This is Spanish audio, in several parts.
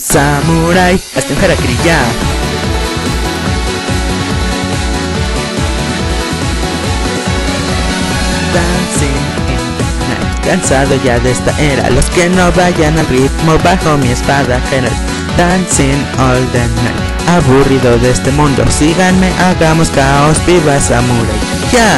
Samurai, hazte un harakiri ya. Dancing in the night. Cansado ya de esta era. Los que no vayan al ritmo bajo mi espada general. Dancing all the night. Aburrido de este mundo. Síganme, hagamos caos. Viva Samurai ya.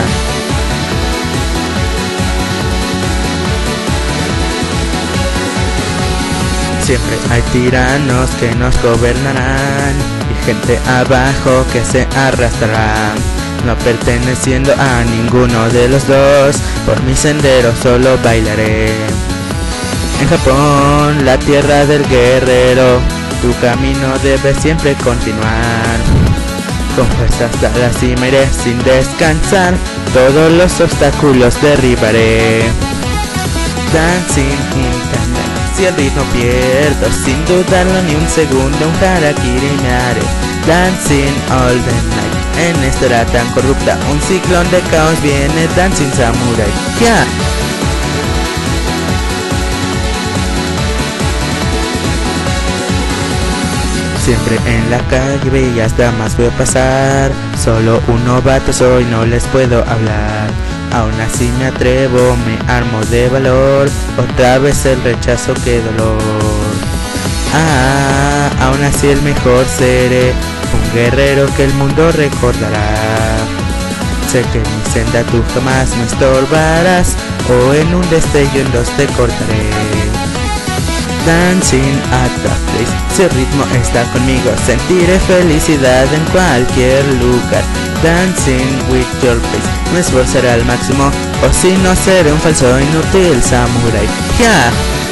Siempre hay tiranos que nos gobernarán y gente abajo que se arrastrará, no perteneciendo a ninguno de los dos. Por mi sendero solo bailaré. En Japón, la tierra del guerrero, tu camino debe siempre continuar. Con fuerza hasta la cima iré sin descansar, todos los obstáculos derribaré. Dancing in the night. Si el ritmo pierdo, sin dudarlo ni un segundo, un harakiri me haré. Dancing all the night. En esta era tan corrupta, un ciclón de caos viene. Dancing Samurai ya. Siempre en la calle y hasta más voy a pasar. Solo un novato soy, no les puedo hablar. Aún así me atrevo, me armo de valor. Otra vez el rechazo, qué dolor. Aún así el mejor seré, un guerrero que el mundo recordará. Sé que en mi senda tú jamás me estorbarás, o en un destello en dos te cortaré. Dancing at the place. Si el ritmo está conmigo, sentiré felicidad en cualquier lugar. Dancing with your face. Me esforzaré al máximo, o si no seré un falso inútil Samurai ya.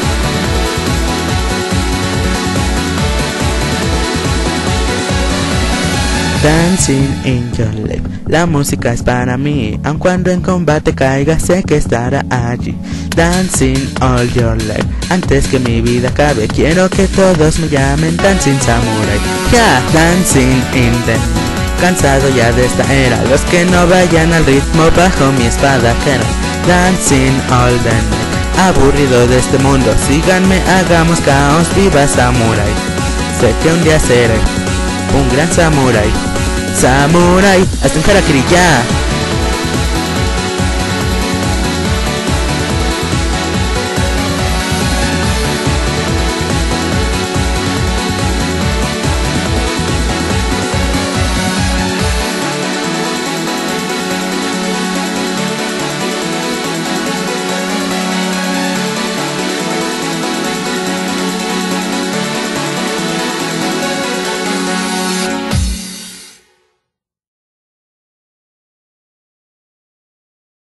Dancing in your life. La música es para mí, aun cuando en combate caiga sé que estará allí. Dancing all your life. Antes que mi vida acabe quiero que todos me llamen Dancing Samurai ya. Dancing in the night. Cansado ya de esta era, los que no vayan al ritmo bajo mi espada general. Dancing all the night. Aburrido de este mundo, síganme, hagamos caos. Viva Samurai. Sé que un día seré un gran Samurai. Samurai, hazte un harakiri ya.